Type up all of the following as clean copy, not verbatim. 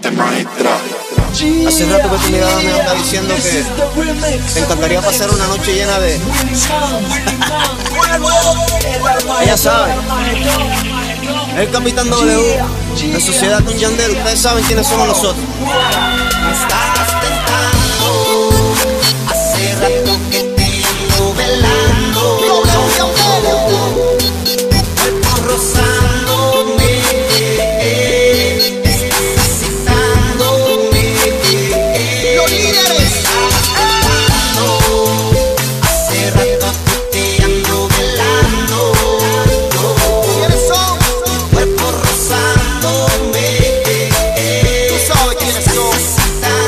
mente maestra. Hace rato que tu mirada me anda diciendo que te encantaría pasar una noche llena de... Ella sabe. El Capitán W, en sociedad con Yandel. Ustedes saben quiénes somos nosotros. Me estás tentando, hace rato que te ando velando, cuerpo rozándome, excitándome. Los líderes. Hace rato que te ando velando, ¿Quiénes son? cuerpo rozándome, Tú sabes quiénes son.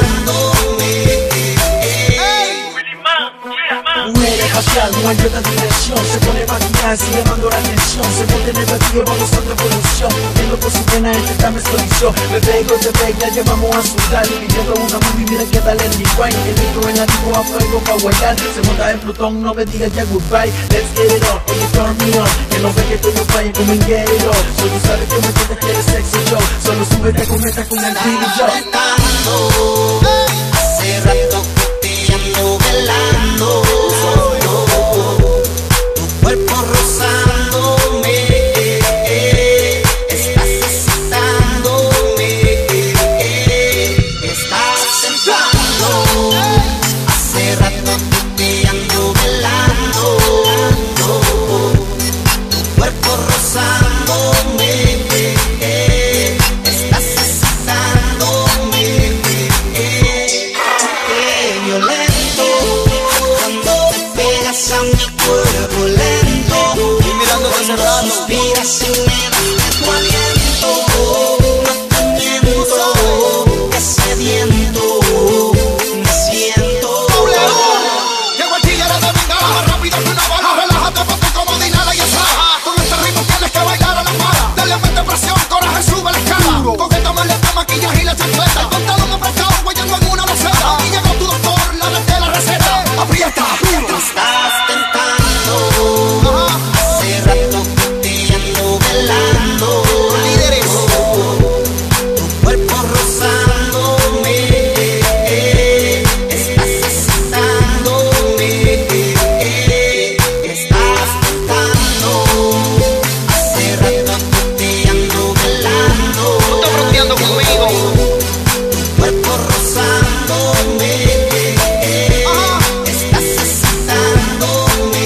Muere facial, no hay otra dimensión. Se pone maquillada, sigue llamando la atención. Se monta en el vacío, vamos a otra evolución. En lo posible, en esta me exposición. Me pego, te pega, llevamos a sudar. Pidiendo una movie, mira que dale el rewind. El ritmo en la disco a fuego pa' guayar. Se monta en Plutón, no me digas ya goodbye. Let's get it on, oye, turn me on. Que no ve que estoy on fire, como en get it on. Solo sabes que me sientes que eres sexy show. Solo súbete, cometa con el Billy Joe. Hace rato que te ando velando, tu cuerpo rozándome, estás excitándome, estás temblando. Hace rato que te ando velando, tu cuerpo rozándome, estás excitándome. Qué violento cuando te pegas a mi cuerpo lento. Y mirándote hace rato. Suspiras y me das tu aliento. No te miento, que sediento me siento. Llegó el tigre de bengala, más rápido que una bala. Relájate, ponte cómodo y nada y exhala. Con este ritmo tienes que bailar a la mala. Dale mente presión, coraje, sube la escala. Coqueta, maleta, maquillaje y la chancleta. El pantalón apretado, guayando en una maceta. Aquí llegó tu doctor, la de la receta. Aprieta, aprieta. Me estás tentando, hace rato que te ando velando. Líderes. Tu cuerpo rozándome, estás excitándome, estás tentando. Hace rato que te ando velando. Tú estás fronteando conmigo. Tu cuerpo rozándome, estás excitándome.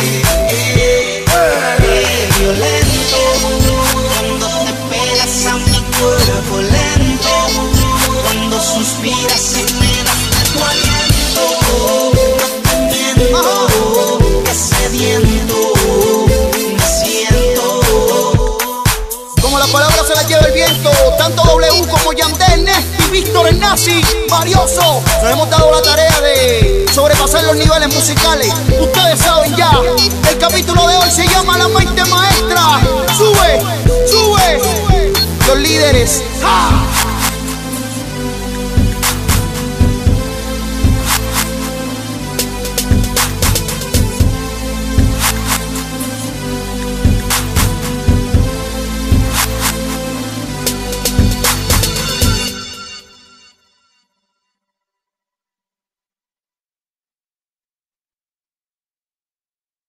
Qué violento cuando te pegas a mi cuerpo lento, cuando suspiras y me das tu aliento. No te miento, que sediento me siento. Como la palabra se la lleva el viento, tanto W como Yandel, Nesty, Víctor, el Nazi, Marioso, nos hemos dado la tarea de sobrepasar los niveles musicales. Ustedes saben ya, el capítulo de hoy se llama La Mente Maestra. Sube, sube, los líderes. ¡Ja!